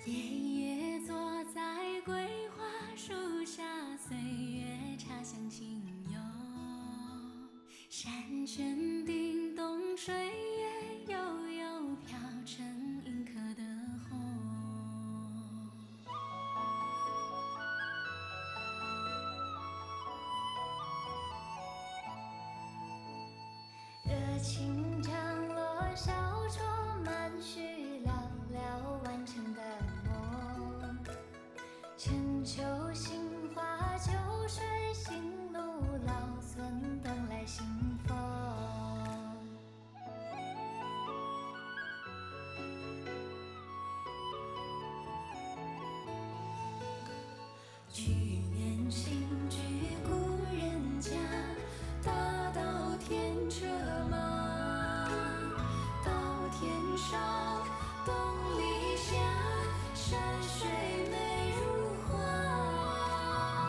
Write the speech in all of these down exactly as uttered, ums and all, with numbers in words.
爷爷坐在桂花树下，岁月茶香清幽。山泉叮咚，水月悠悠，飘成银河的红。热情降落，小桌满叙，寥寥完成的梦。千秋杏花，秋水新路，老孙等来信封。去年新居故人家，大稻田车马，稻田上东篱下，山水美如画。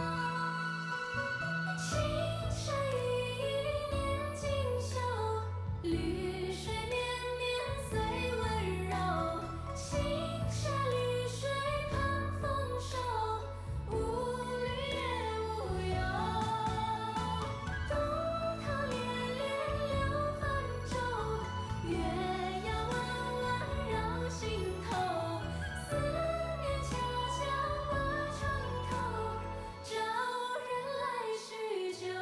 青山依依年锦绣，绿水绵绵岁温柔。青山绿水盼丰收，无虑也无忧。东堂连连柳泛舟，月牙弯弯绕心头。思念悄悄挂床头，找人来叙旧。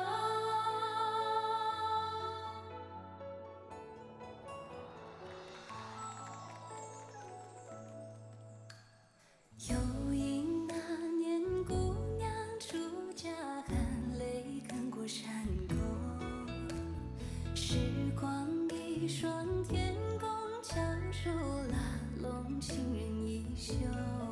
又因那年姑娘出嫁，含泪看过山沟。时光一双天公，敲出拉拢情人衣袖。